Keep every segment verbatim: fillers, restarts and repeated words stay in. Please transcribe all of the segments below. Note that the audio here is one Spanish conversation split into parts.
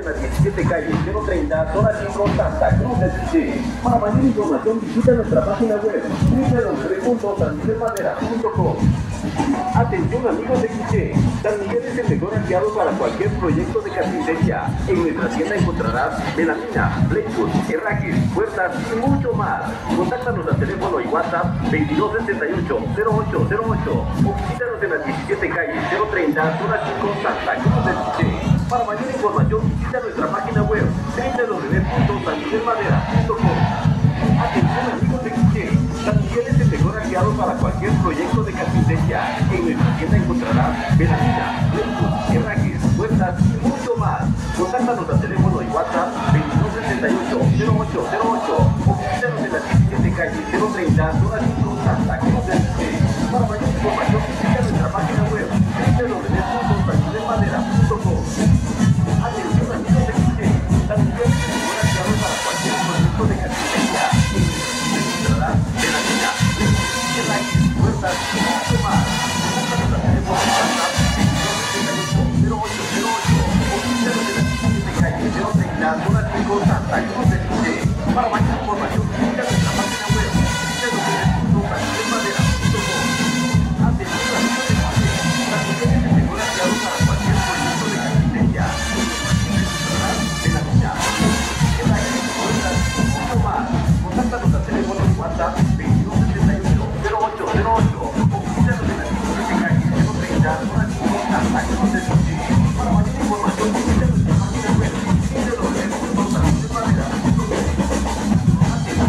en la diecisiete calle cero treinta, zona cinco, Santa Cruz del Quiché. Para mayor información visita nuestra página web doble u doble u doble u punto san miguel madera punto com. Atención amigos de Quiché, San Miguel es el mejor aliado para cualquier proyecto de carpintería. En nuestra tienda encontrarás melamina, plywood, herrajes, puertas y mucho más. Contáctanos al teléfono y WhatsApp veintidós setenta y ocho, cero ocho cero ocho o visítanos en la diecisiete calle cero treinta, zona cinco, Santa Cruz del Quiché. Para mayor información visita nuestra página web doble u doble u doble u punto san miguel madera punto com. Atención amigos de Quiché, San Miguel es el mejor aliado para cualquier proyecto de carpintería. En nuestra tienda encontrarás melamina, plywood, herrajes, puertas y mucho más. Contáctanos al teléfono y WhatsApp veintidós setenta y ocho, cero ocho cero ocho o visítanos en la diecisiete calle cero treinta, zona cinco, Santa Cruz del Quiché. Para mayor información visita nuestra página web doble u doble u doble u punto san miguel madera punto com. Atención amigos de Quiché, San Miguel es el mejor aliado para cualquier proyecto de carpintería. Encontrarás melamina, herrajes, puertas y mucho más. Contáctanos al teléfono y WhatsApp veintidós setenta y ocho, cero ocho cero ocho o visítanos en la diecisiete calle cero treinta, zona cinco, Santa Cruz del Quiché. Para mayor información visita nuestra página web doble u doble u doble u punto san miguel madera punto com. Atención amigos de Quiché, San Miguel es el mejor aliado para cualquier proyecto de carpintería. Encontrarás melamina, herrajes, puertas y mucho más. Contáctanos al teléfono y WhatsApp veintidós setenta y ocho, cero ocho cero ocho o visítanos en la diecisiete calle cero treinta, zona cinco, Santa Cruz del Quiché. Para mayor información visita nuestra página web doble u doble u doble u punto san miguel madera punto com.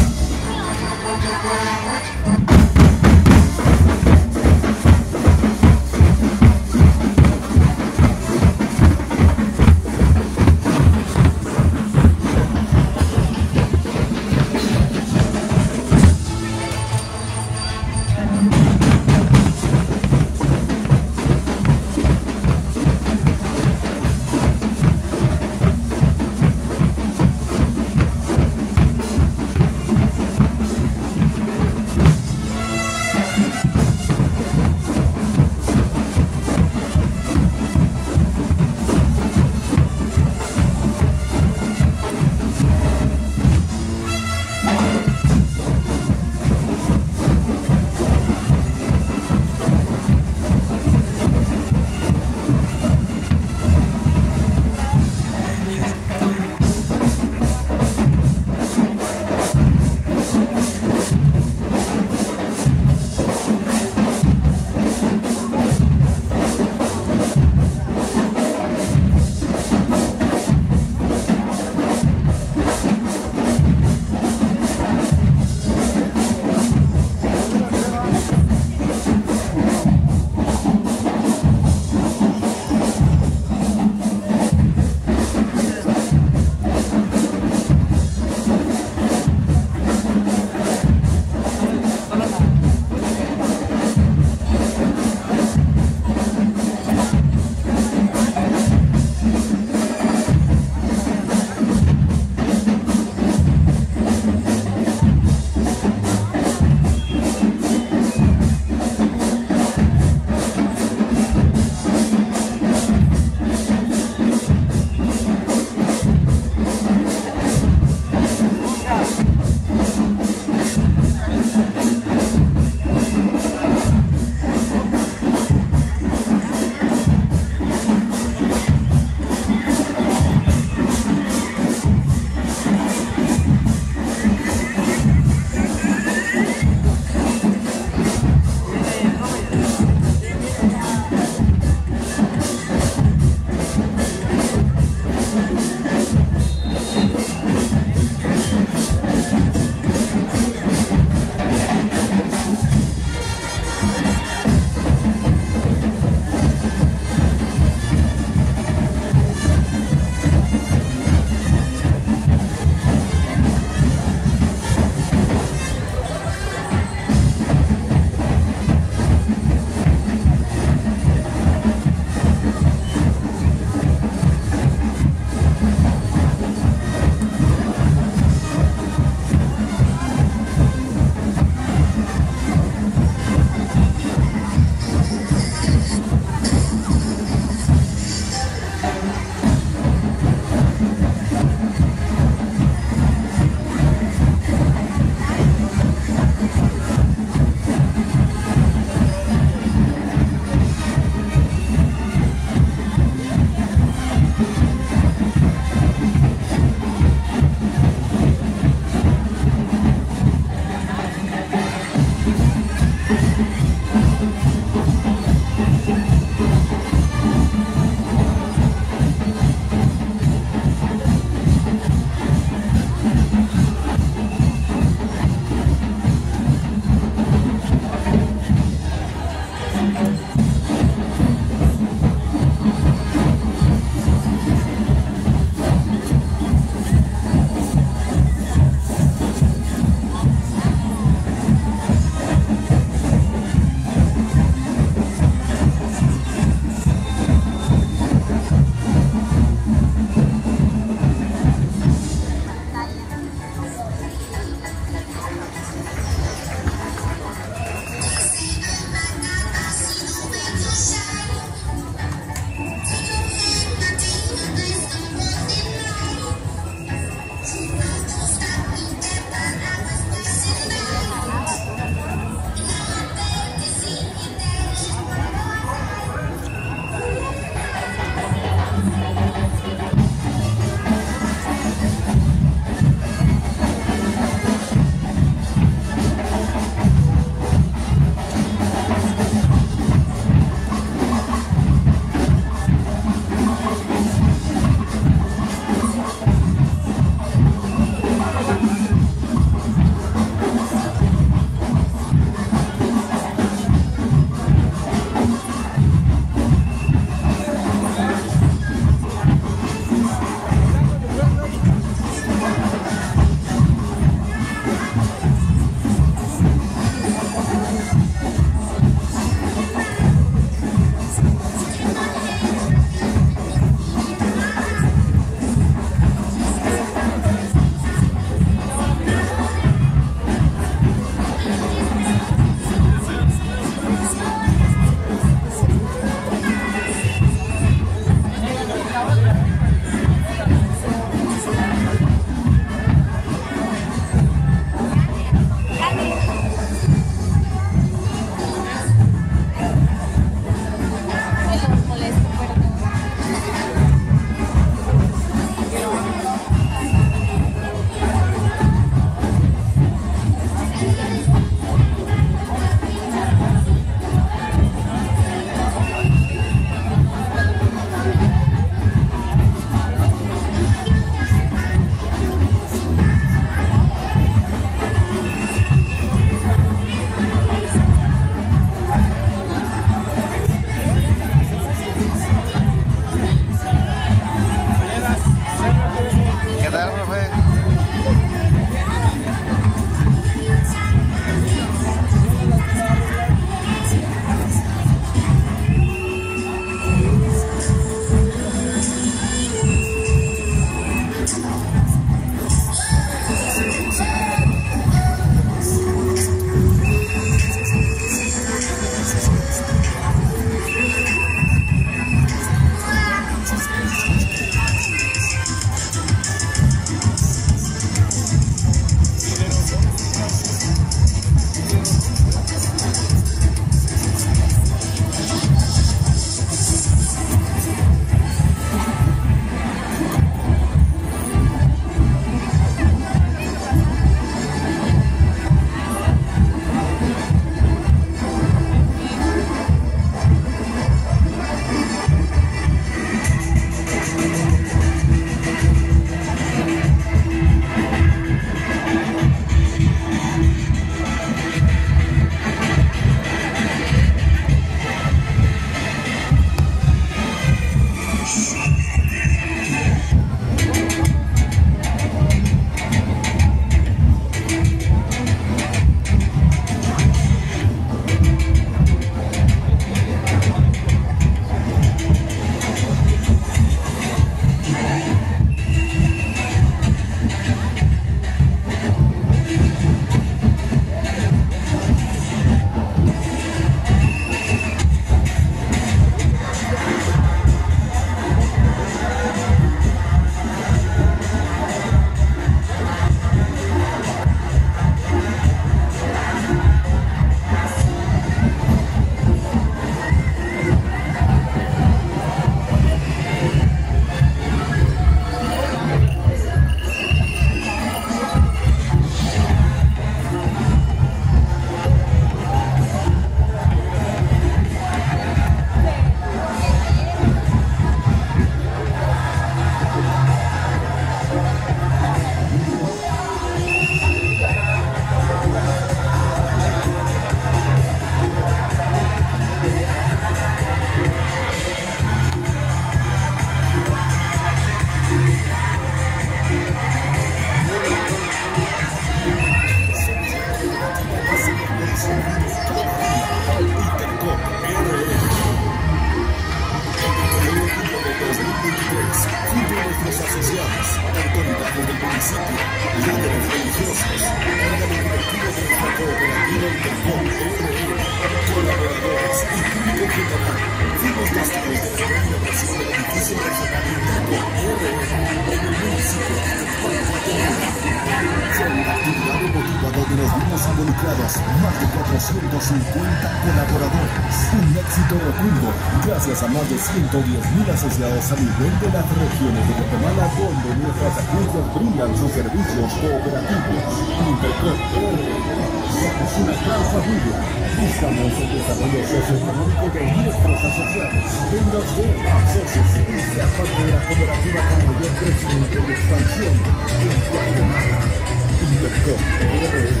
municipio, líderes religiosos, órgano directivo de nuestra cooperativa Intercom R L, colaboradores y público general, fuimos testigos de la inauguración del edificio regional Intercom R L en el municipio de Intercom. Fue una actividad emotiva donde nos vimos involucrados más de cuatrocientos cincuenta colaboradores. Un éxito rotundo gracias a más de ciento diez mil asociados a nivel de las regiones de Guatemala donde nuestras agencias brindan sus servicios cooperativos. Intercom R L somos una gran familia. Buscamos el desarrollo socioeconómico de nuestros asociados. Venga usted, asóciese y sea parte de la cooperativa con mayor crecimiento y expansión en Guatemala. Intercom R L.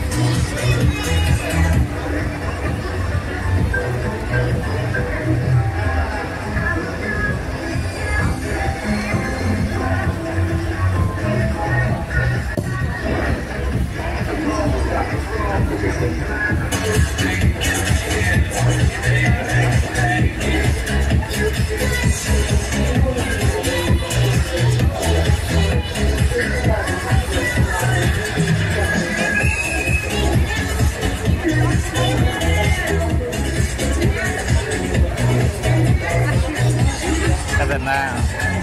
Karena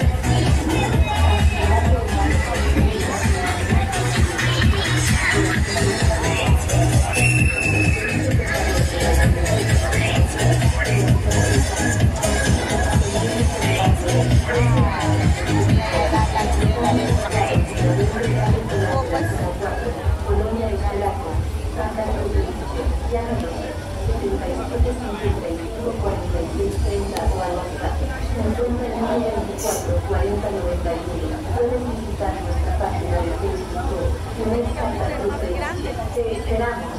pueden visitar nuestra página de Facebook en esta Te esperamos.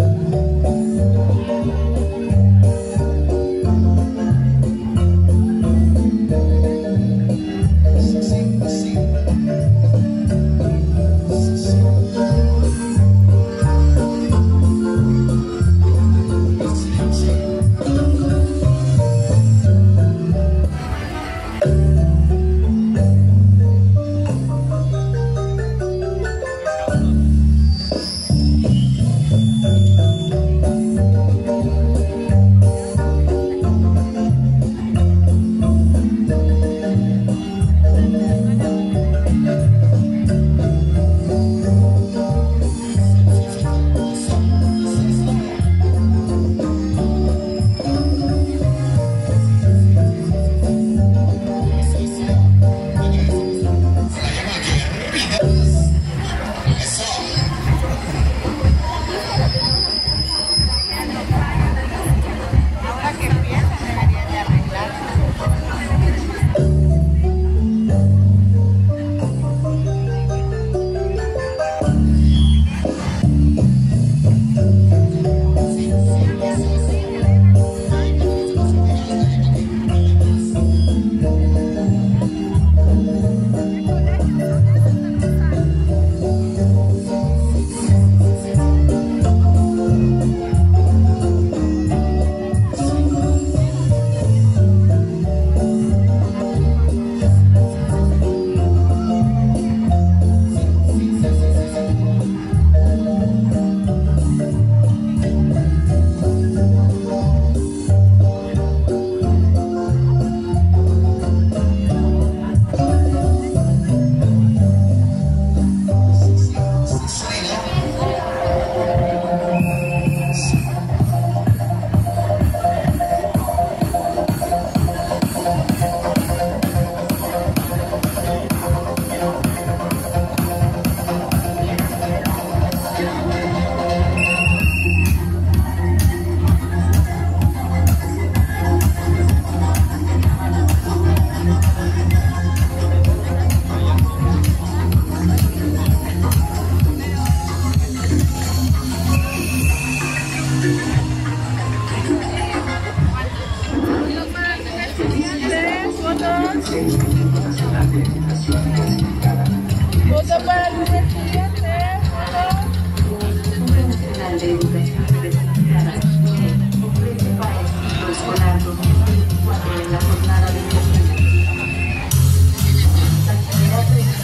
Voto para el presidente. Centro Nacional de Educación Universitaria ofrece para el ciclo escolar dos mil veinticuatro en la jornada de actividad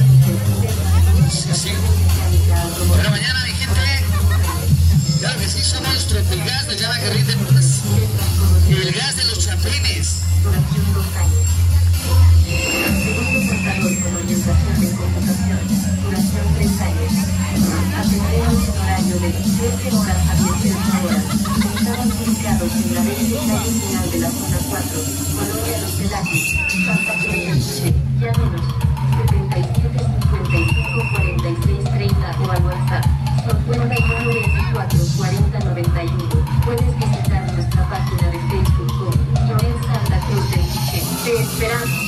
Buena mañana, mi gente. Claro que sí, somos nuestro el gas de llama Carril de Paz. El gas de los chapines. duración dos años. Segundo portador con orientación de computación, duración tres años. Atendemos en horario de diecisiete horas a dieciocho horas. Estaban ubicados en la veinte calle final de la zona cuatro, Colonia Los Pelajes, Santa Cruz del Sur. Llámenos setenta y siete cincuenta y cinco cuarenta y seis treinta o al WhatsApp cincuenta y nueve veinticuatro cuarenta noventa y uno. Puedes visitar nuestra página de Facebook como Joel Santa Cruz del Quiché. Te esperamos.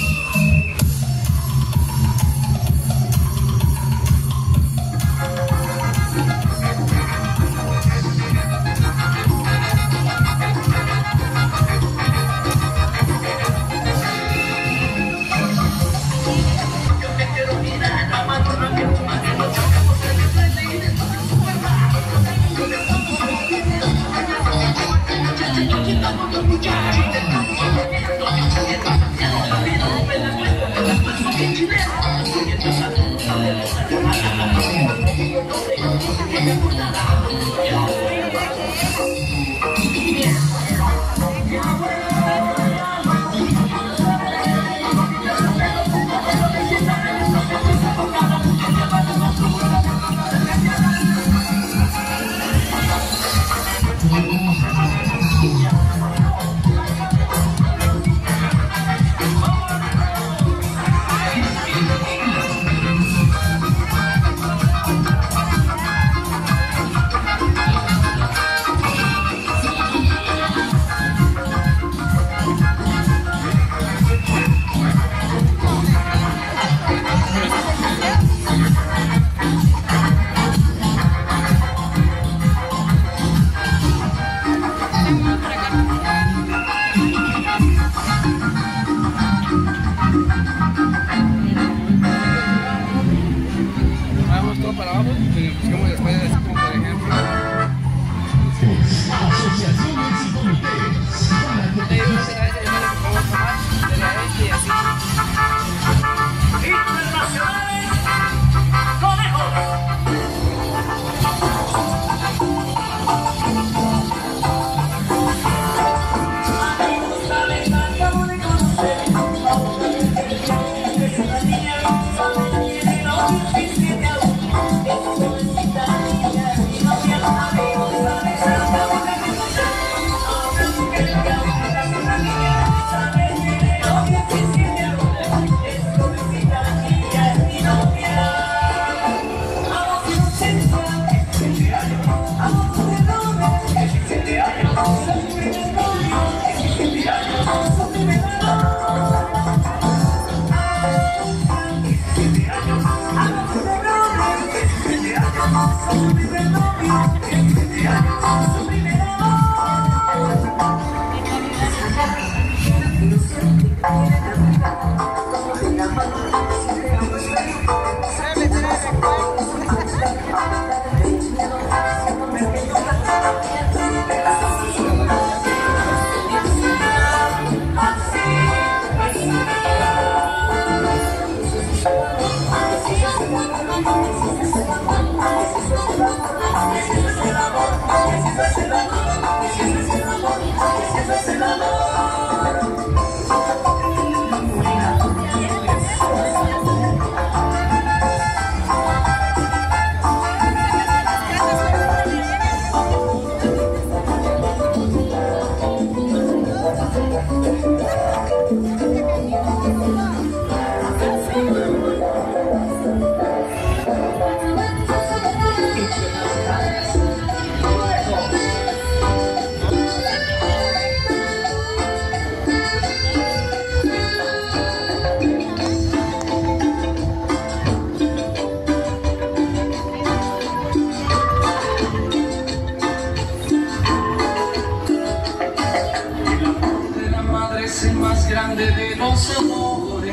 De los amores,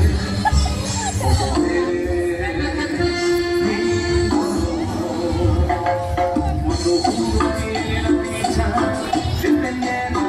eres mi dolor. Cuando juro que la dicha dependiendo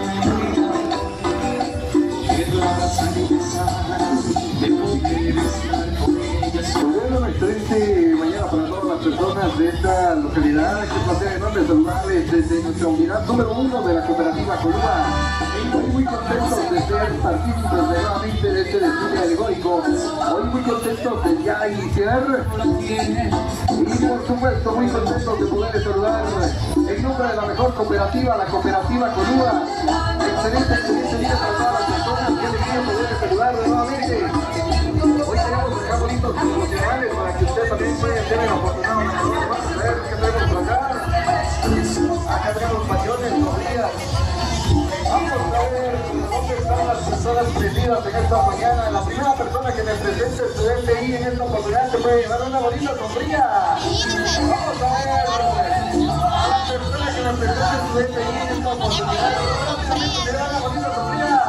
de tu abrazar y besar, de poder estar con ellas. Una excelente mañana para todas las personas de esta localidad. Qué placer enorme saludarles desde nuestra unidad número uno de la cooperativa Colúa. Hoy muy contentos de ser partícipes de nuevamente de este desfile alegórico. Hoy muy contentos de ya iniciar y por supuesto muy contentos de poder saludar en nombre de la mejor cooperativa, la cooperativa Colúa. Excelente, excelente día para todas las personas. Qué alegría poder saludar nuevamente. Hoy tenemos acá bonitos promocionales para que usted también pueda tener la oportunidad de ver qué tenemos por acá. Acá tenemos pasiones, corridas. Vamos a ver dónde están las personas presentes en esta mañana. La primera persona que me presente estudiante ahí en esta oportunidad se puede llevar una bonita sombría. Vamos a ver a la persona que me presente estudiante ahí en esta oportunidad se lleva una bonita sombría.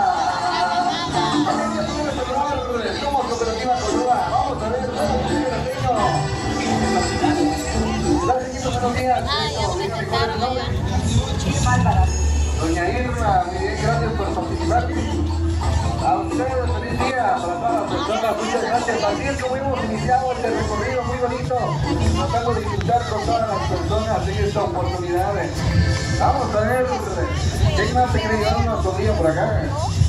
Somos Cooperativa Colúa. Vamos a ver, gracias, buenos días. Doña Irma, gracias por participar. A ustedes, feliz día para todas las personas, muchas gracias. Así es como hemos iniciado este recorrido muy bonito, tratando de disfrutar con todas las personas en esta oportunidad. Vamos a ver, ¿quién más se quiere llevar una sombría por acá?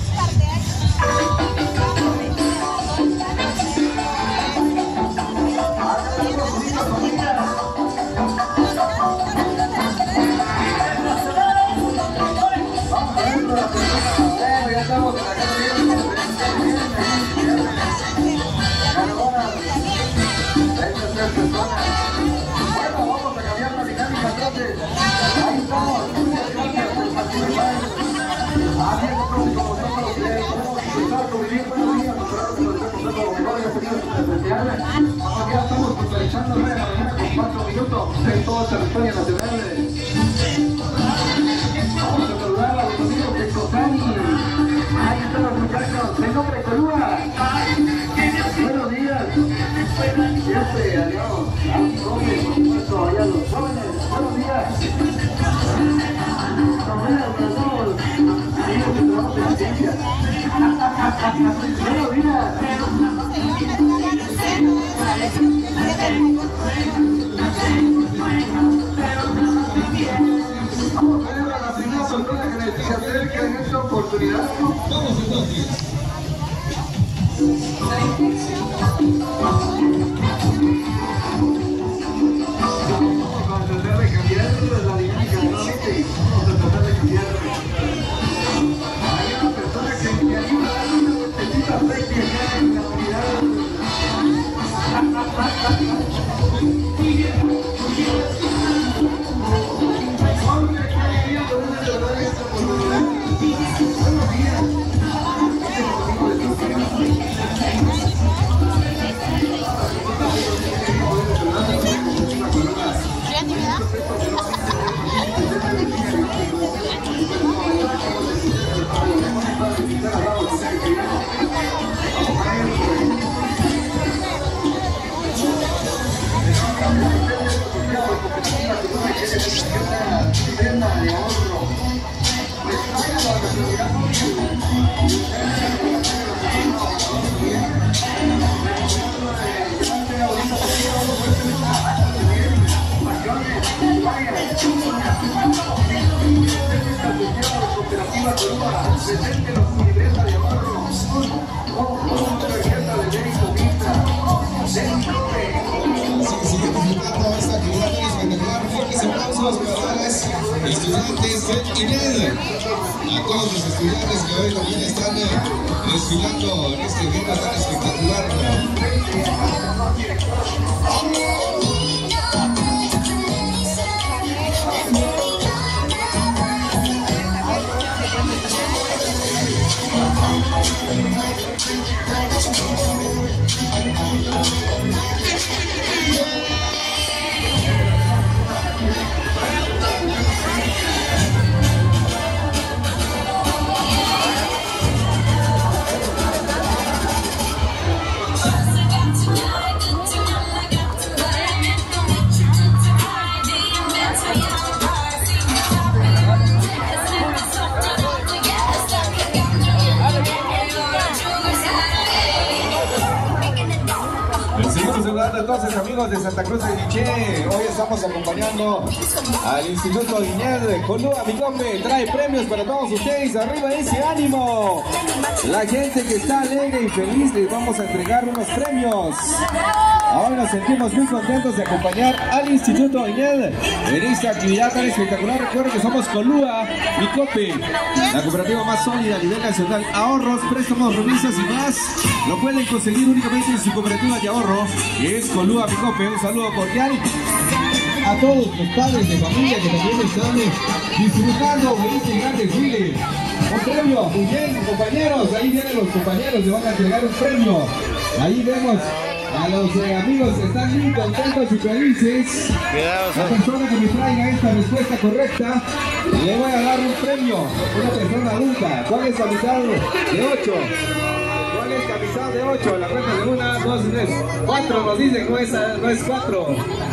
Estamos en la calle de bueno, vamos a cambiar la dinámica entonces. Ahí estamos. Así es, como nosotros podemos estar conviviendo buenos días, nosotros nos vemos con los pedidos especiales. Ahora ya estamos actualizando la mañana con cuatro minutos en todo el territorio nacional. Vamos a saludar a los amigos de Cotani. Ahí están los muchachos, de nombre Colúa. Buenos días. Siempre, adiós. A los jóvenes, por supuesto, allá los jóvenes. Buenos días. Buenos días a todos. Amigos que trabajamos en la ciencia. Buenos días. Vamos a ver a la primera persona que se acerca en esta oportunidad. Vamos entonces. Vamos a tratar de cambiar la dinámica nuevamente. Vamos a tratar de cambiar. Hay una persona que me ayuda a dar una vueltecita recta en la unidad. presente los libreta de Amarro, con tarjeta de México Vista, del Cope. Así que sigue disfrutando esta actividad espectacular. Fuertes aplausos para los estudiantes de INED. A todos los estudiantes que hoy también están desfilando en este evento tan espectacular. Entonces, amigos de Santa Cruz de Quiché, hoy estamos acompañando al Instituto INED. Colúa, mi combe, trae premios para todos ustedes. Arriba ese ánimo. La gente que está alegre y feliz, les vamos a entregar unos premios. Hoy nos sentimos muy contentos de acompañar al Instituto INED en esta actividad tan espectacular. Recuerden que somos Colúa, mi cope, la cooperativa más sólida a nivel nacional. Ahorros, préstamos, revisas y más lo pueden conseguir únicamente en su cooperativa de ahorro, que es Colúa, mi cope. Un saludo cordial a todos los padres de familia que también están disfrutando de este gran desfile. Un premio, muy bien, compañeros, ahí vienen los compañeros, le van a entregar un premio. Ahí vemos a los eh, amigos que están muy contentos y felices. La persona que me traiga esta respuesta correcta, le voy a dar un premio. Una persona adulta. ¿Cuál es la mitad de ocho? ¿Cuál es la mitad de ocho? La cuenta de una, dos, tres, cuatro. Nos dicen, no es, no es cuatro.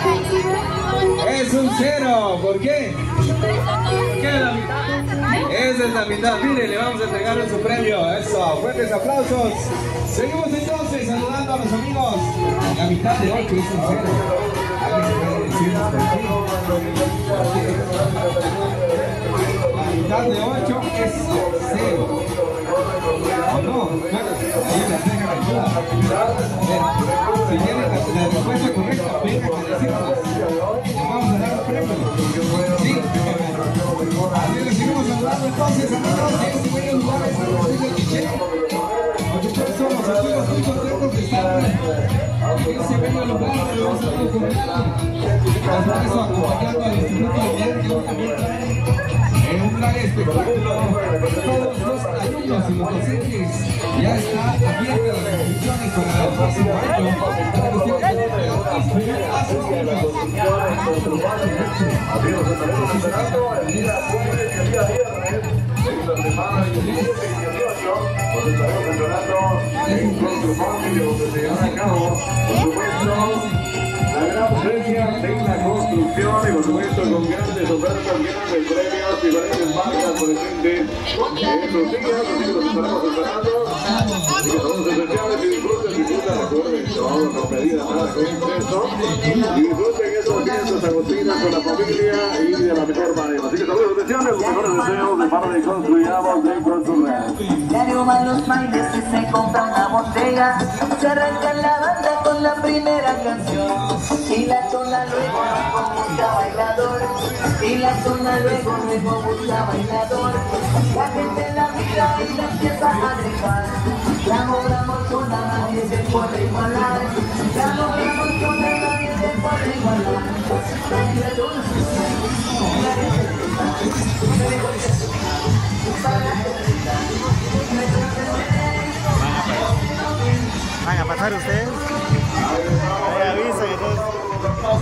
Es un cero. ¿Por qué? ¿Por qué la mitad? Esa es la mitad. Miren, le vamos a entregar su premio. Eso, fuertes aplausos. Seguimos entonces saludando a los amigos. La mitad de ocho es un cero. ¿Alguien puede decirnos por qué? La mitad de ocho es cero. ¿O no? Bueno, ahí le entregan ayuda. Si tienen la, la respuesta correcta, vengan a decirnos. Les vamos a dar un premio. Sí. Así les seguimos saludando entonces, amigos. Este bello lugar es el Castillo de Quiché. Nosotros somos amigos muy contentos de estar en ese bello lugar de los saludos cordiales. Por eso acompañando al Instituto INED, que hoy también trae en un gran espectáculo. Todos los alumnos y los docentes ya está abierta las inscripciones para el próximo año, para que ustedes puedan inscribir a sus hijos. Amigos, estaremos esperando el día jueves y el día viernes, en la semana diecisiete y dieciocho, donde estaremos entrenando en Construfamily, donde se llevará a cabo, por supuesto, la gran feria de la construcción y por supuesto con grandes ofertas, grandes premios, diferentes marcas presentes en estos días, así que los estaremos esperando. Así que todos especiales y disfruten, disfruten, recuerden que vamos con medidas nada con exceso y disfruten estos días de Agostina con la familia y de la mejor manera. Así que saludos especiales, los mejores deseos de parte de Construyamos de Construir. Diario van los bailes y se compra una botella, se arranca la banda con la primera canción y la zona luego busca bailador y la zona luego luego busca bailador. La gente la mira y la empieza a gritar, la logramos con la nadie se puede igualar, la logramos con la nadie se puede igualar. ¿Van a pasar ustedes? Ahí avisa que todos...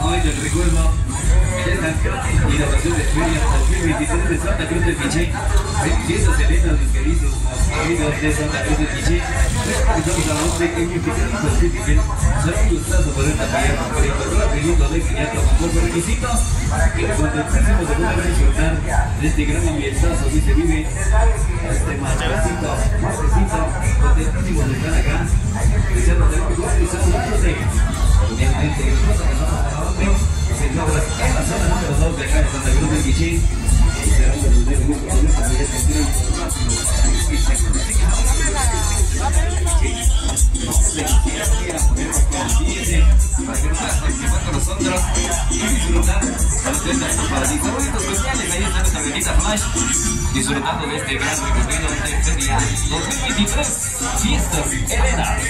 hoy del recuerdo de esta inauguración de Feria dos mil veintitrés de Santa Cruz de Quiché. Fiestas Elenas, mis queridos amigos de Santa Cruz de Quiché. Estamos a los pequeños pequeñitos de Quiché. Será un gustazo poder apoyar por el control apellido de quinientos con los requisitos para que contentísimos de poder disfrutar de este gran ambientazo que se vive este machacito, machacito, contentísimos de estar acá. Deseando de que y saludándose. Obviamente, nosotros pasamos a otro. Se logra en la zona número dos de acá de Santa Cruz de Quiché. Será un verdadero gusto con esta fiesta que tiene para que nos participar con nosotros y disfrutar de nuestros favoritos especiales. Ahí está nuestra bendita Flash, disfrutando de este gran recorrido de Feria dos mil veintitrés, Fiestas Elenas.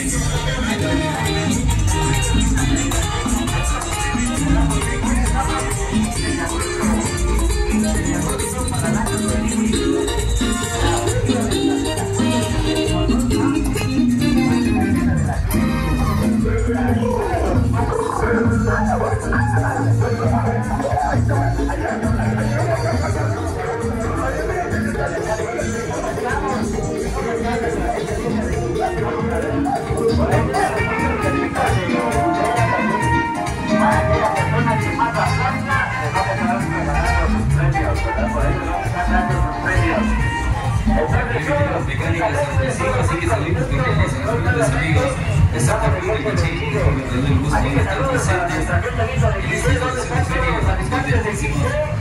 Las mecánicas así que salimos con todos los amigos de Santa Cruz de Quiché, porque nos da el gusto de estar presentes en este evento de feria de Santa Cruz de Quiché.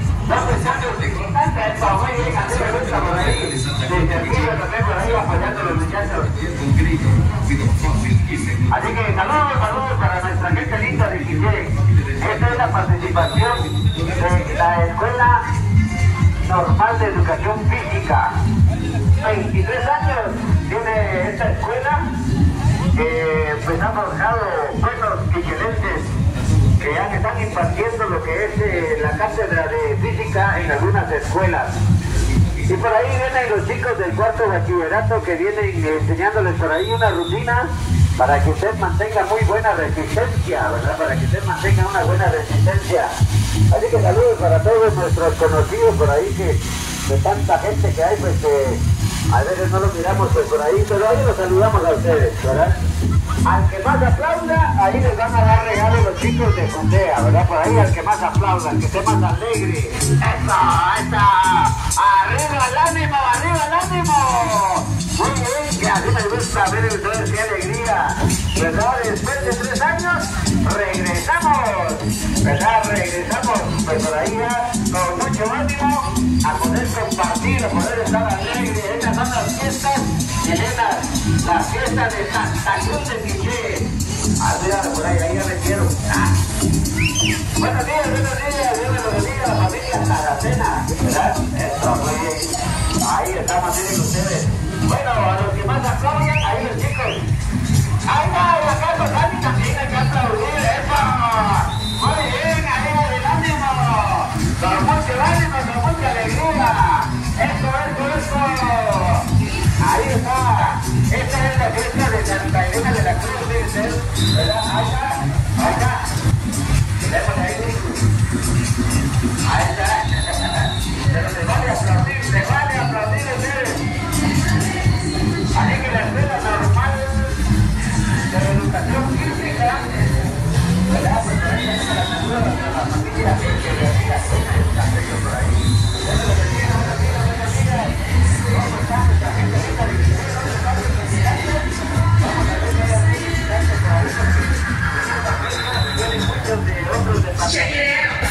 Así que saludos, saludos para nuestra gente linda de Quiché. Esta es la participación de la Escuela Normal de Educación Física. veintitrés años tiene esta escuela, que pues ha forjado buenos quichelenses que ya están impartiendo lo que es eh, la cátedra de física en algunas escuelas. Y por ahí vienen los chicos del cuarto bachillerato que vienen eh, enseñándoles por ahí una rutina para que usted mantenga muy buena resistencia, ¿verdad? Para que usted mantenga una buena resistencia. Así que saludos para todos nuestros conocidos por ahí, que de tanta gente que hay, pues que a veces no lo miramos pues, por ahí, pero ahí los saludamos a ustedes, ¿verdad? Al que más aplauda, ahí les van a dar regalos los chicos de Condea, ¿verdad? Por ahí al que más aplauda, al que esté más alegre. ¡Eso! ¡Eso! ¡Arriba el ánimo! ¡Arriba el ánimo! Muy bien, que así me gusta ver ustedes qué alegría, ¿verdad? Después de tres años, regresamos, ¿verdad? Regresamos, pues por ahí ya, con mucho ánimo, a poder compartir, a poder estar alegre. Estas son las fiestas chilenas, las fiestas de Santa Cruz de Quiché. Ah, mira, por ahí, ahí ya me quiero. Ah. Buenos días, buenos días, Dios me los bendiga, la familia Saracena, ¿verdad? Eso, muy bien. Ahí estamos, miren ustedes. Bueno, a los que más aplauden, ahí los chicos. Ahí va, y acá los Dani también hay que aplaudir, eso. Muy bien, ahí el ánimo. Con mucho ánimo, con mucha alegría. Eso, eso, eso. Ahí está. Esta es la fiesta de Santa Elena de la Cruz, ¿sí? ¿Verdad? Ahí está, ahí está. Déjame ahí. Ahí está. Pero se vale aplaudir, se vale aplaudir ustedes. Así que la escuela normal de la educación física, ¿verdad? Pues por ahí está la cultura de la familia que realiza cosas por ahí. Eso lo que tiene una vida, buenos días. ¿Cómo está nuestra gente linda de Quiché? Vamos a ver qué hay visitantes por ahí, porque vienen muchos de otros departamentos.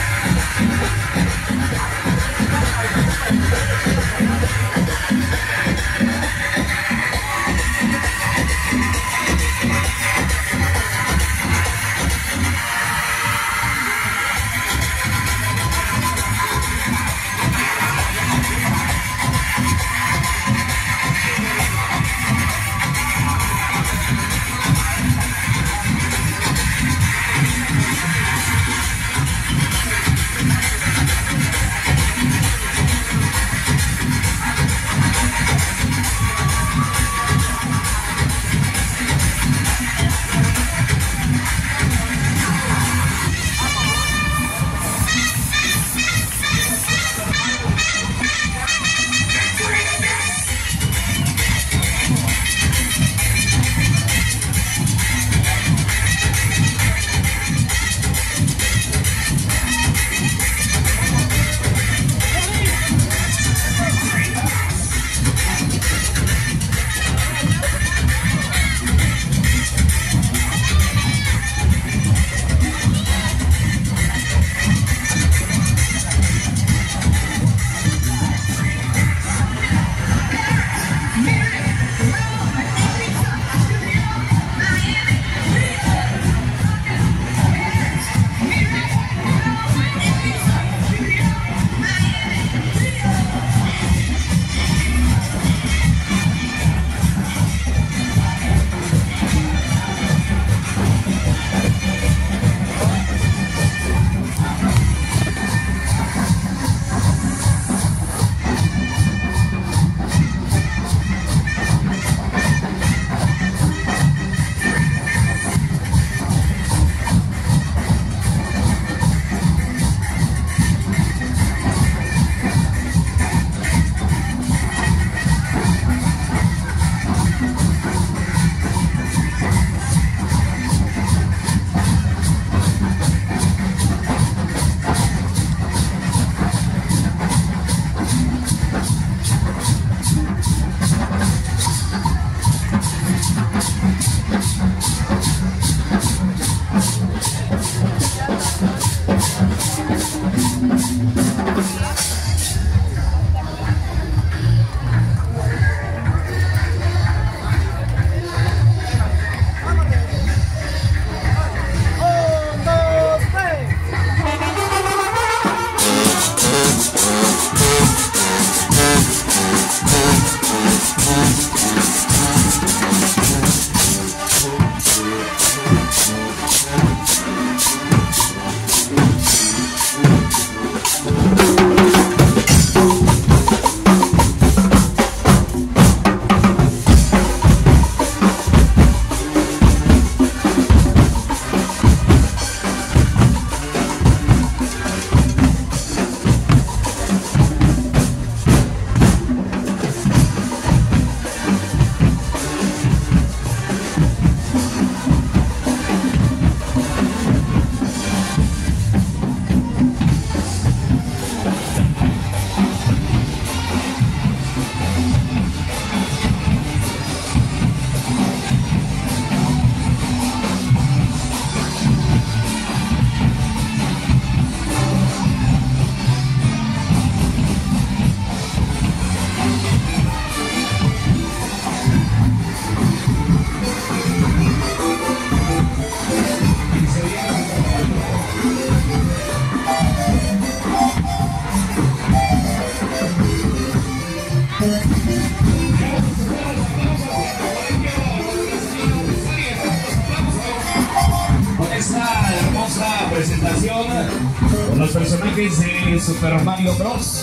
colaboración con los personajes de Super Mario Bros.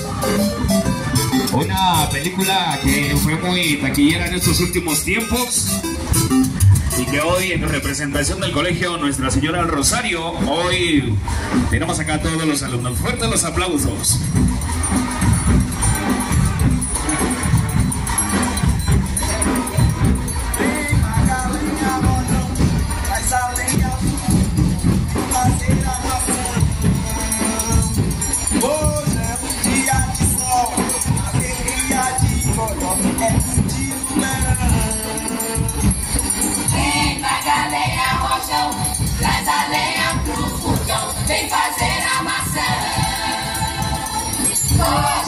Una película que fue muy taquillera en estos últimos tiempos y que hoy en representación del colegio Nuestra Señora del Rosario, hoy tenemos acá a todos los alumnos. Fuertes los aplausos. Vem pra galera rojão, traz a lenha pro fogão, vem fazer a maçã.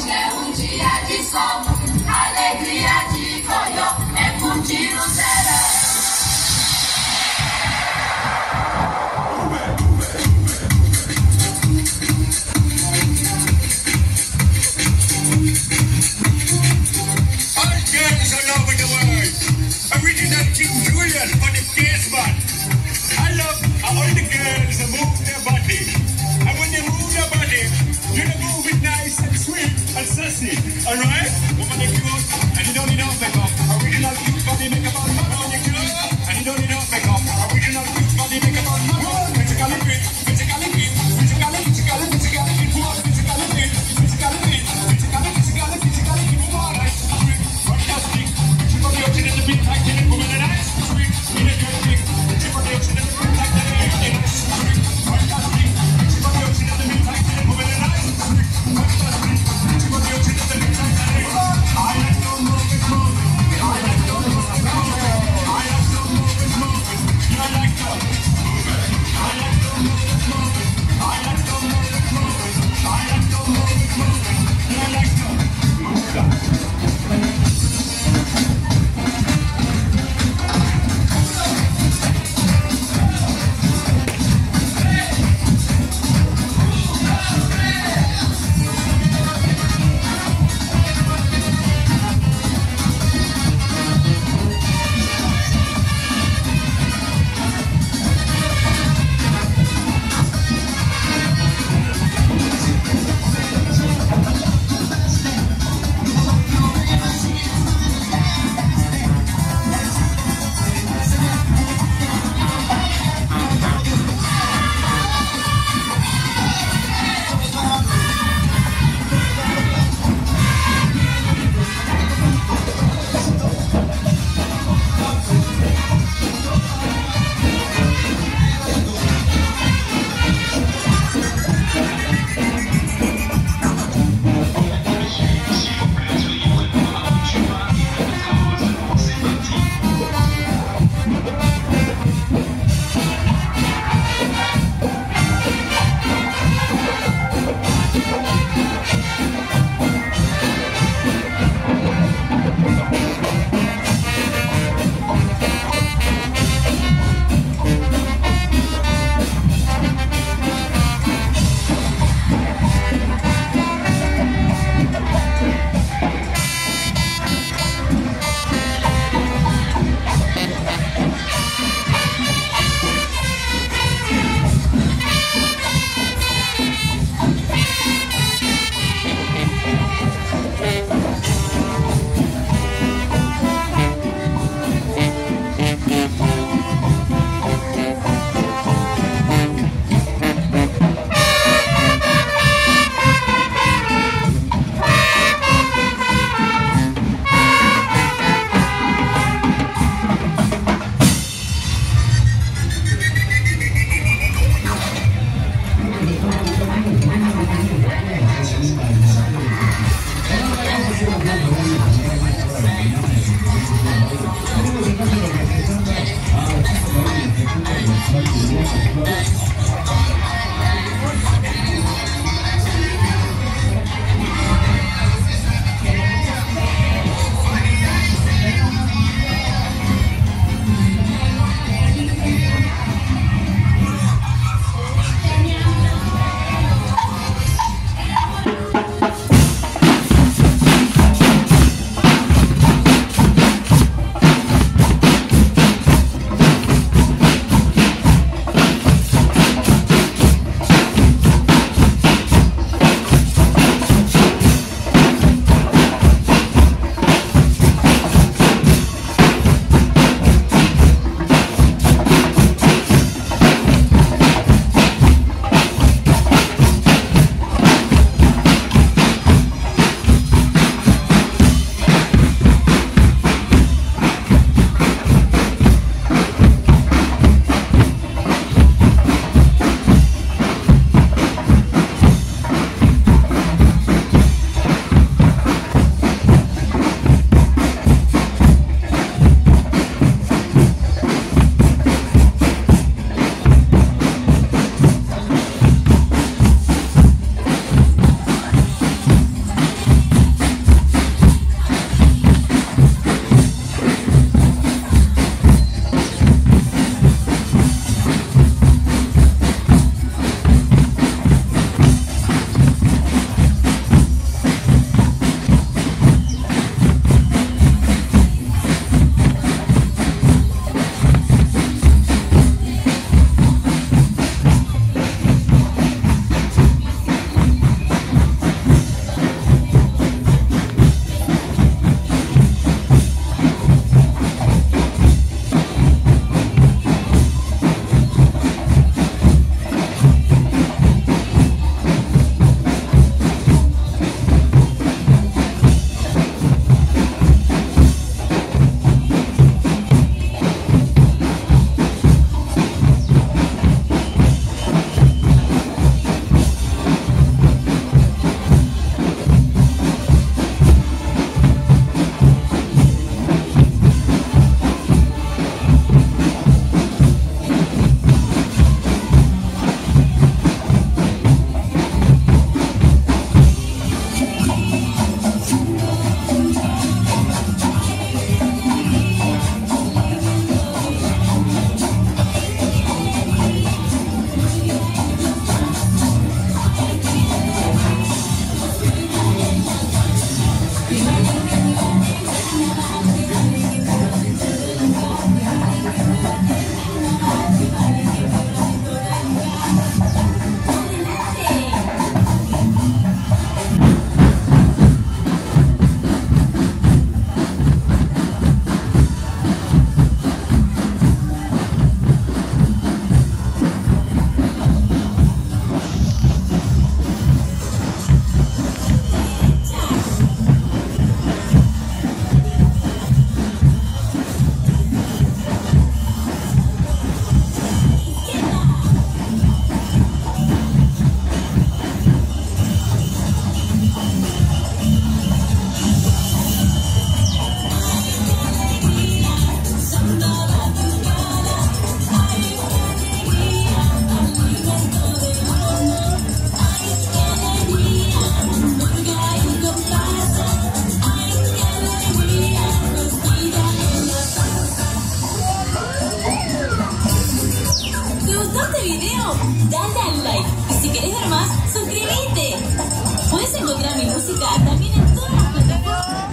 suscríbete. Puedes encontrar mi música también en todas las plataformas.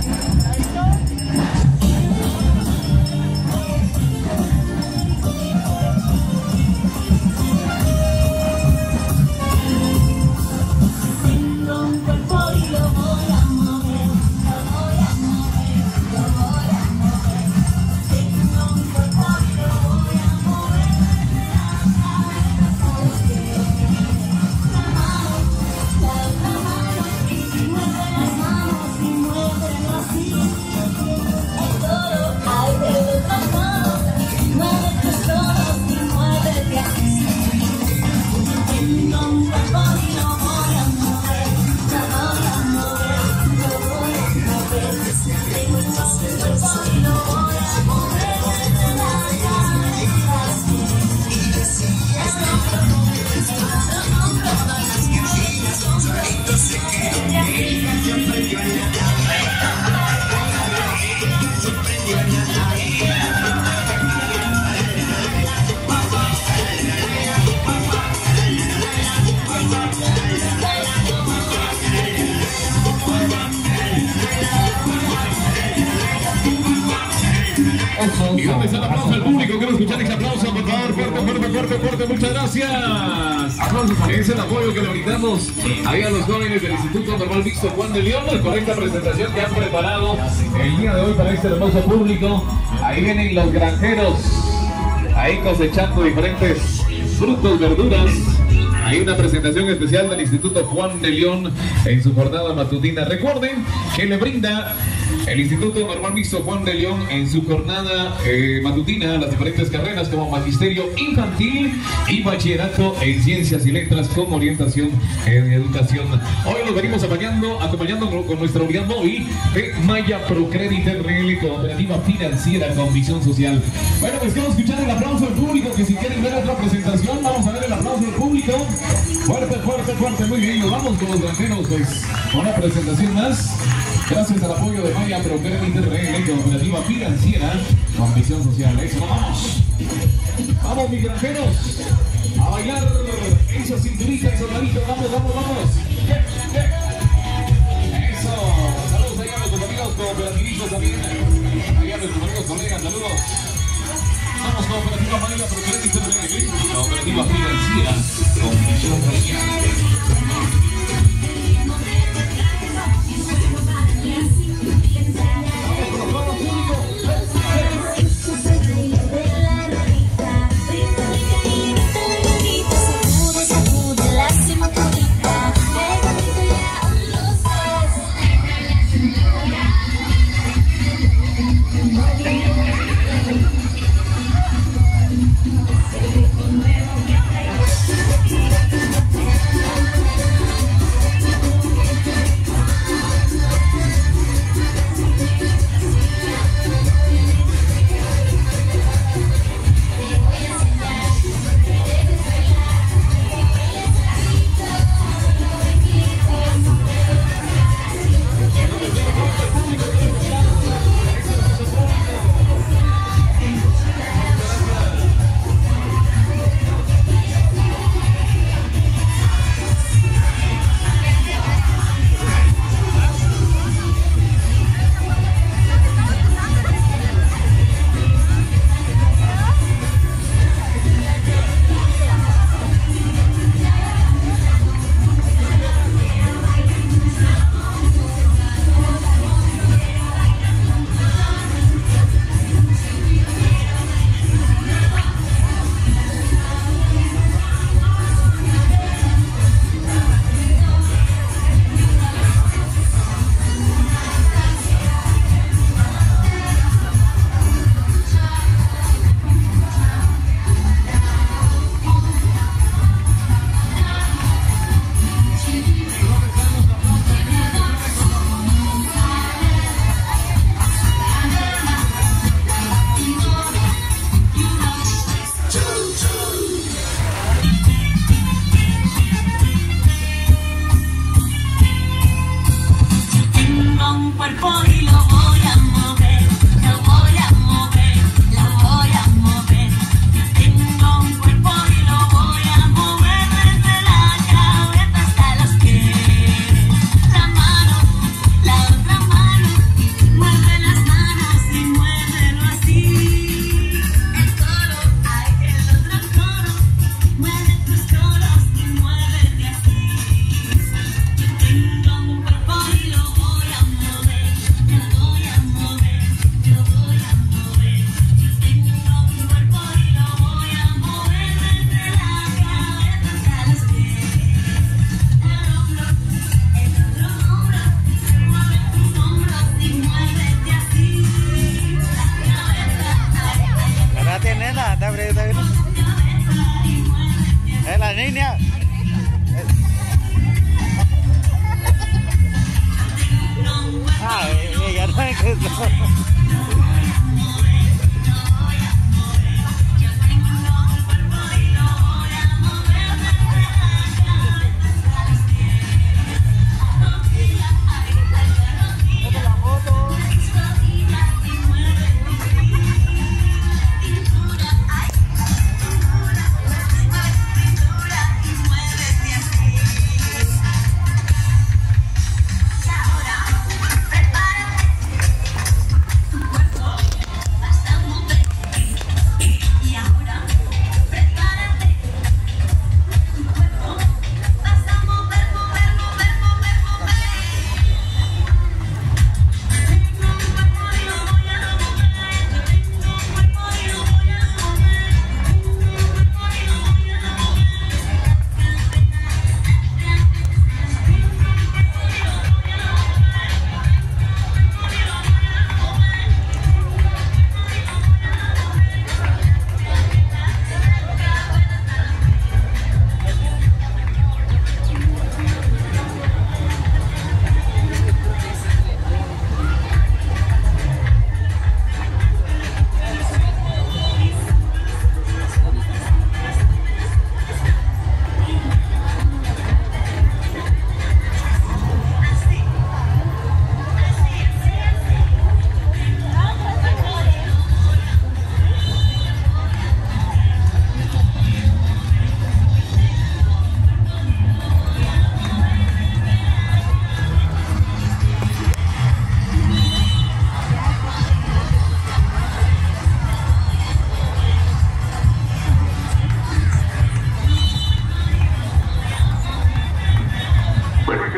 ¿Y dónde está el aplauso al público? Quiero escuchar ese aplauso, por favor. Fuerte, fuerte, fuerte, fuerte. Muchas gracias. Aplausos. Es el apoyo que le brindamos ahí a los jóvenes del Instituto Normal Mixto Juan de León. La correcta presentación que han preparado el día de hoy para este hermoso público. Ahí vienen los granjeros, ahí cosechando diferentes frutos, verduras. Hay una presentación especial del Instituto Juan de León en su jornada matutina. Recuerden que le brinda el Instituto Normal Mixto Juan de León en su jornada eh, matutina las diferentes carreras como Magisterio Infantil y Bachillerato en Ciencias y Letras con orientación en Educación. Hoy los venimos acompañando, acompañando con nuestra unidad móvil de Maya Procredit R L, cooperativa financiera con visión social. Bueno, pues quiero escuchar el aplauso del público, que si quieren ver otra presentación, vamos a ver el aplauso del público. Fuerte, fuerte, fuerte, muy bien, nos vamos con los granjeros, pues, una presentación más. Gracias al apoyo de Maya Procredit R L, cooperativa financiera con visión social. Eso, vamos. Vamos, mis granjeros, a bailar esos cinturita, esos manitos, vamos, vamos, vamos. Eso, saludos ahí a nuestros amigos cooperativistas también. Ahí a nuestros amigos colegas, saludos. Somos cooperativa Maya Procredit R L, cooperativa financiera con visión social.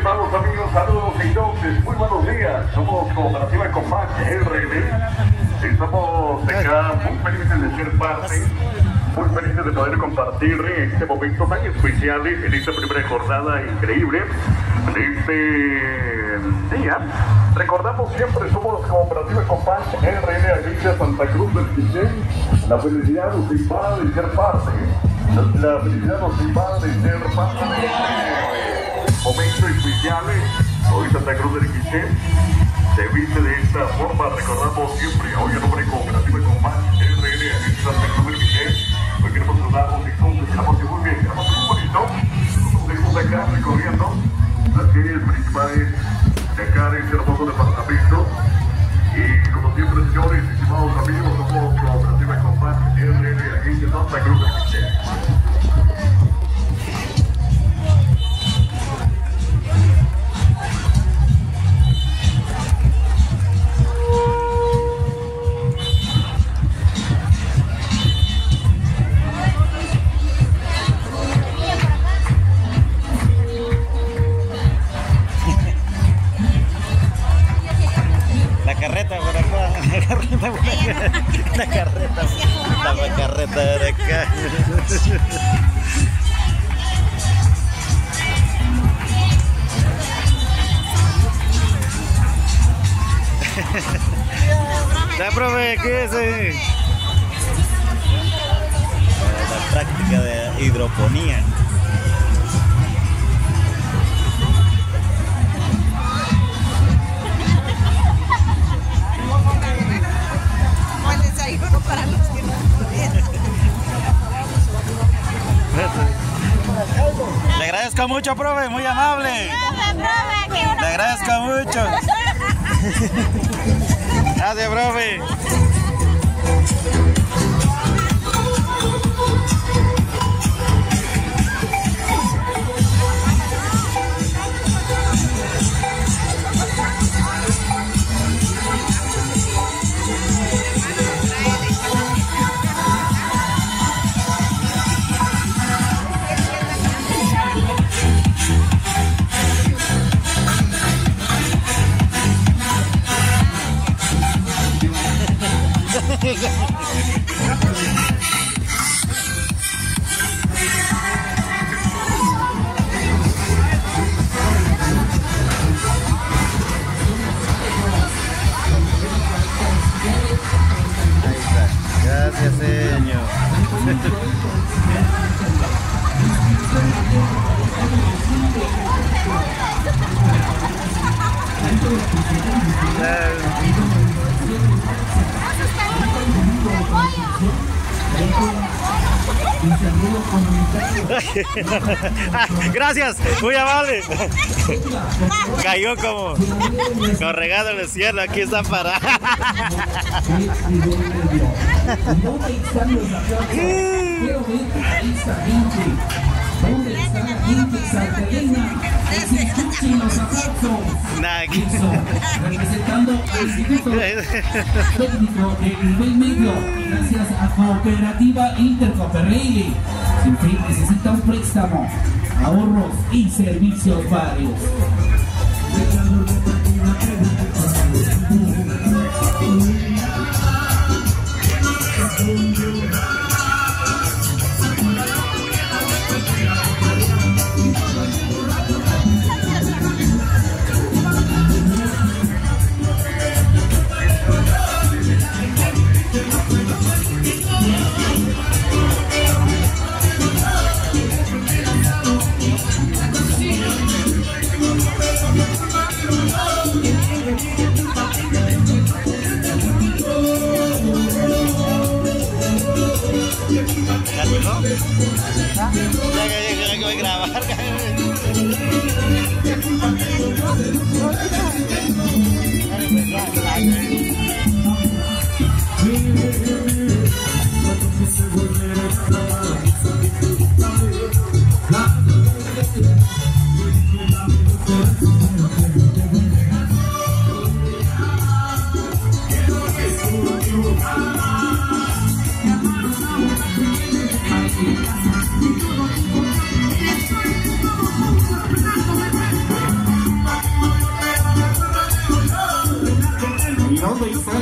estimados amigos, saludos entonces, muy buenos días. Somos Cooperativa Compact R L. Estamos acá muy felices de ser parte, muy felices de poder compartir este momento tan especial en esta primera jornada increíble de este día. Recordamos siempre, somos Cooperativa Compact R L, Agencia Santa Cruz del Quiché. La felicidad nos invada de ser parte. La felicidad nos invada de ser parte de este momento especial. Hoy Santa Cruz del Quiché se viste de esta forma. Recordamos siempre, hoy el nombre Cooperativa Compact R L, Agencia Santa Cruz del Quiché. Hoy queremos saludarnos y entonces grabamos muy bien, grabamos muy bonito. Nos seguimos acá recorriendo las calles principales de acá de este hermoso departamento. Y como siempre, señores, estimados amigos, somos Cooperativa Compact R L, Agencia Santa Cruz del Quiché. La carreta por acá, la carreta por acá, la carreta, la carreta por acá. Ya, profe, ¿qué es? Eh? La práctica de hidroponía. Para los que no Le agradezco mucho, profe, muy amable. Le agradezco mucho. Gracias, profe. Gracias, señor. Gracias, muy amable. Cayó como con regalo en el cielo, aquí está parado. ¿Dónde están los aplausos? Quiero ver a esa gente. ¿Dónde está la gente exaltadeña? Que se escuchen los aplausos. Eso, representando al Instituto Técnico de Nivel Medio, gracias a Cooperativa Intercooperative. Si usted necesita un préstamo, ahorros y servicios varios. Ya voy a grabar.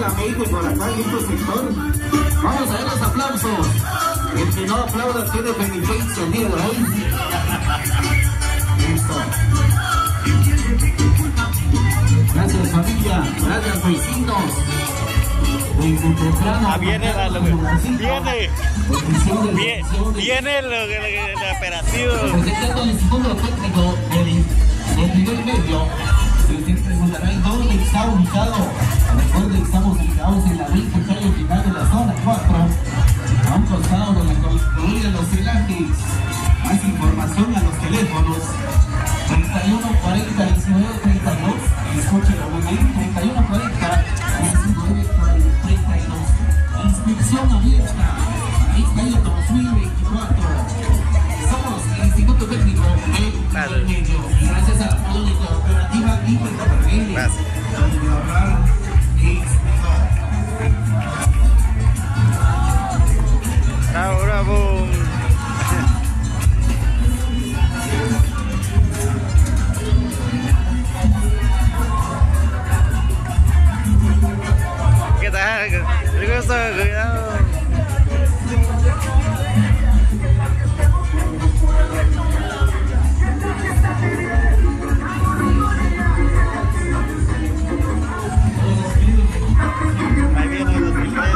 México y por acá en este sector. Vamos a ver los aplausos. El que no aplauda tiene beneficio el día de hoy. Listo. Gracias familia, gracias vecinos. Ah, viene la, lo que, viene, viene, viene lo que, el operativo. Representando al Instituto Técnico del, del nivel medio, y usted preguntará en dónde está ubicado. Recuerden que estamos ubicados en la veinte calle final de la zona cuatro, a un costado de la colonia de los celajes. Más información a los teléfonos treinta y uno cuarenta, diecinueve treinta y dos, escúchelo muy bien, treinta y uno cuarenta, diecinueve treinta y dos. Inscripción abierta para este año dos mil veinticuatro. Somos el Instituto Técnico del Medio. Gracias a la cooperativa Hipercapargueles. Gracias. Donde ahorrar es mejor. Ahora boom. ¿Qué tal? ¿Le gusta? Cuidado. Ahí viene los millones.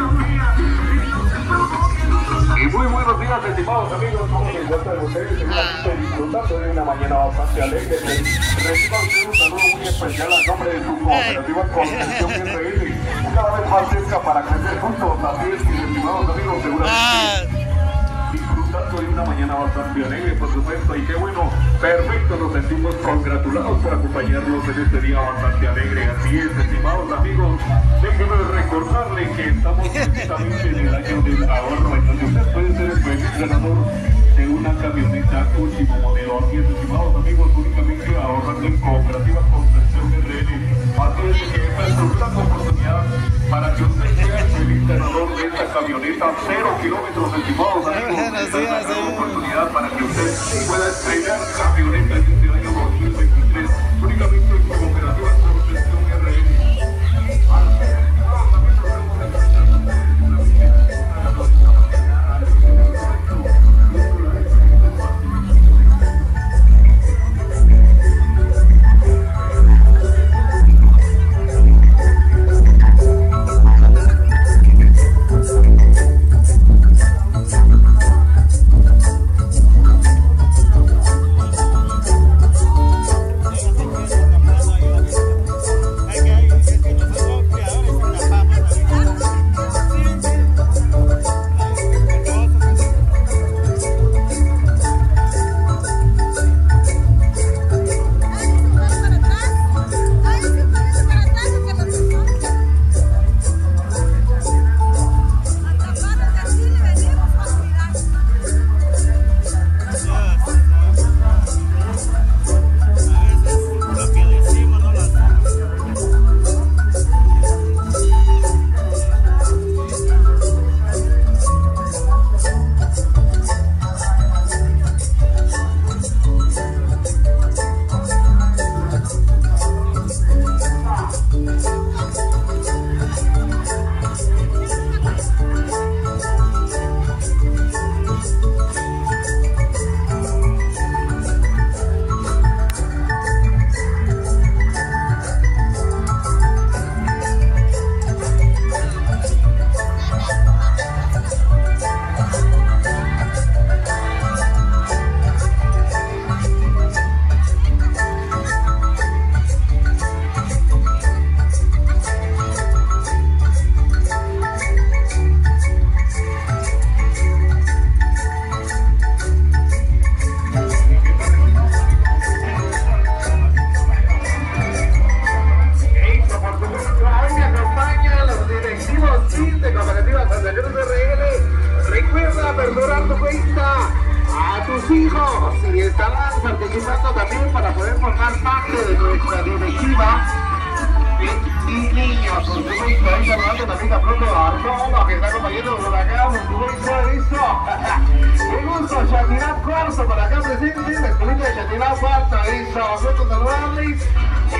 Y muy buenos días, estimados amigos, ¿cómo se encuentran ustedes? Seguramente disfrutando de una mañana bastante alegre. Reciba usted un saludo muy especial a nombre de su cooperativa Contención R L, cada vez más cerca para crecer juntos. Así es, mis estimados amigos, seguramente disfrutando de una mañana bastante alegre, por supuesto, y qué bueno, perfecto, nos sentimos congratulados por acompañarlos en este día bastante alegre. Así es, estimados amigos, déjenme recordarle que estamos precisamente en el año del ahorro, en donde usted puede ser el feliz ganador de una camioneta último modelo. Así es, estimados amigos, únicamente ahorrando en Cooperativa Contención R L. Así es que esta es una gran oportunidad para que usted sea el feliz ganador de esta camioneta cero kilómetros, estimados amigos. Esta es una gran oportunidad para que usted pueda estrenar camioneta en este año dos mil veintitrés, únicamente en Cooperativa Contención R L.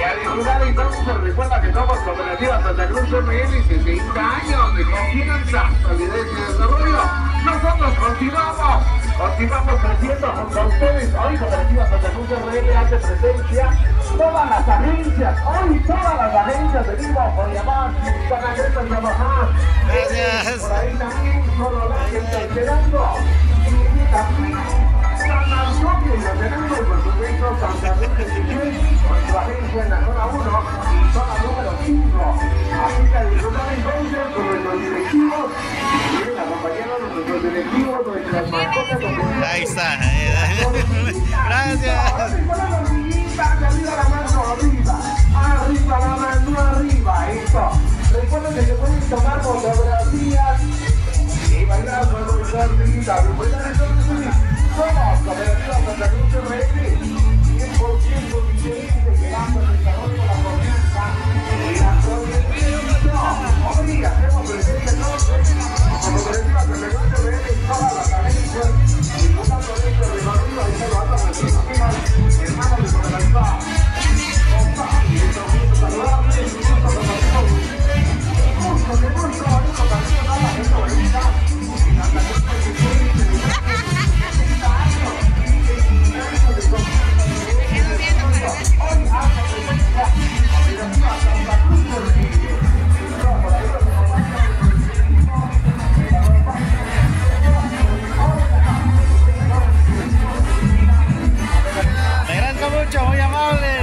a disfrutar entonces. Recuerda que somos Cooperativa Santa Cruz M L, sesenta años de confianza, solidez y desarrollo. Nosotros continuamos, continuamos creciendo junto a ustedes. Hoy Cooperativa Santa Cruz M L hace presencia todas las agencias, hoy todas las agencias de Viva, Boyamá, Sanagreto, Yamajá. Gracias. Por ahí también, solo la que está esperando. Y también San Antonio, lo tenemos por supuesto, Santa Cruz de Chichén, con su agencia en la zona uno y zona número cinco. Así que disfrutar entonces con nuestros directivos, y acompañados de nuestros directivos, nuestras mascotas. Ahí está. Gracias. Arriba la mano, arriba, arriba la mano, arriba, eso. Recuerden que se pueden tomar fotografías y bailar con nuestra artista. Recuerden entonces, somos Cooperativa Santa Cruz M L, cien por ciento diferente, que dando el desarrollo con la confianza y la progresión. Hoy hacemos presencia entonces, Cooperativa Santa Cruz M L en todas las agencias, disfrutando de este recorrido y se lo anda a nuestros amigos, hermanos de Cooperativa. Y estos minutos saludables, minutos conocidos. Gusto, que gusto, bonito, canción, nada, esto bonita. Y Santa Cruz M L, sesenta años, sesenta años de confianza. Hoy hace presencia Cooperativa Santa Cruz M L. Por ahí los Le agradezco mucho, muy amable.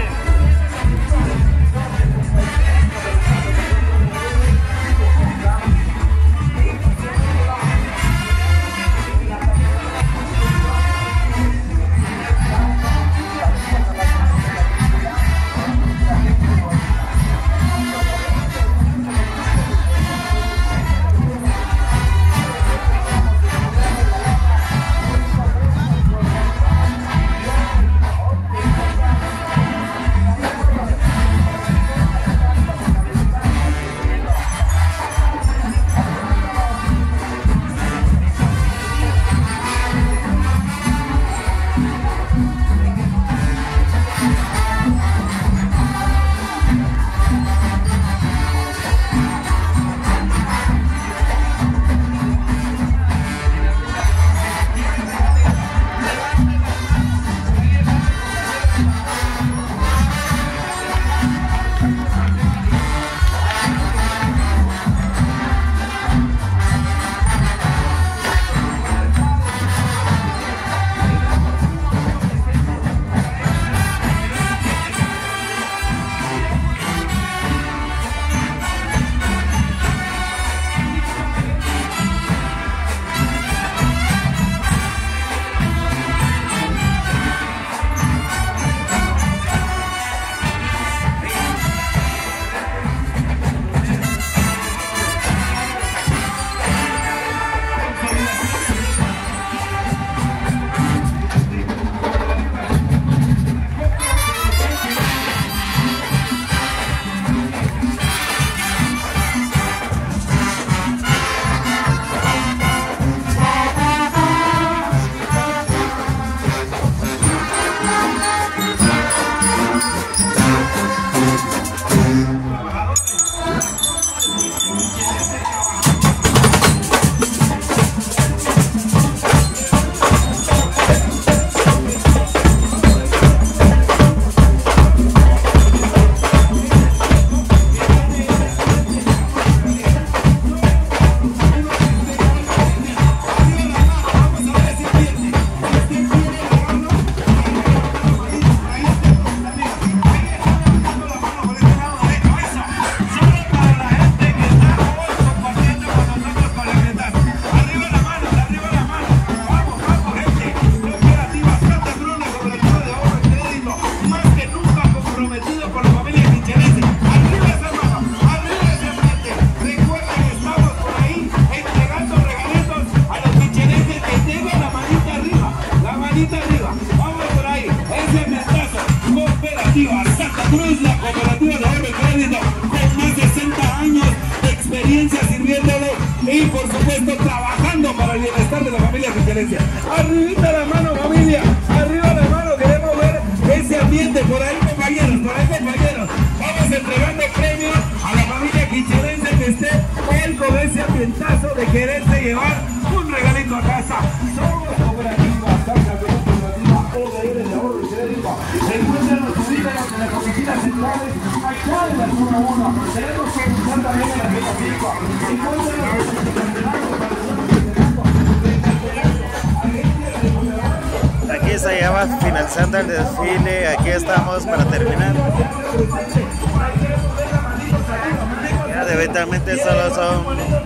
Cooperativa Santa Cruz, la cooperativa de ahorro y crédito con más de sesenta años de experiencia sirviéndole y por supuesto trabajando para el bienestar de la familia Quichelense. Arribita la mano, familia, arriba la mano, queremos ver ese ambiente por ahí, compañeros, por ahí, compañeros. entregando premios a la familia quicherense que esté hoy con ese ambientazo de quererse llevar un regalito a casa. Somos cooperativas, Santa Cruz Cooperativa O D R de ahorro y crédito. Se encuentran los ubícanos en las oficinas centrales acá en la zona uno. Tenemos que buscar también en la zona cinco. Se encuentran los Aquí se llama finalizando el desfile, aquí estamos para terminar. Ya eventualmente solo son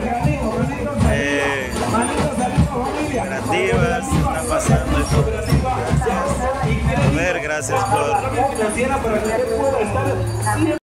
eh, operativas, están pasando esto. Gracias por ver, gracias por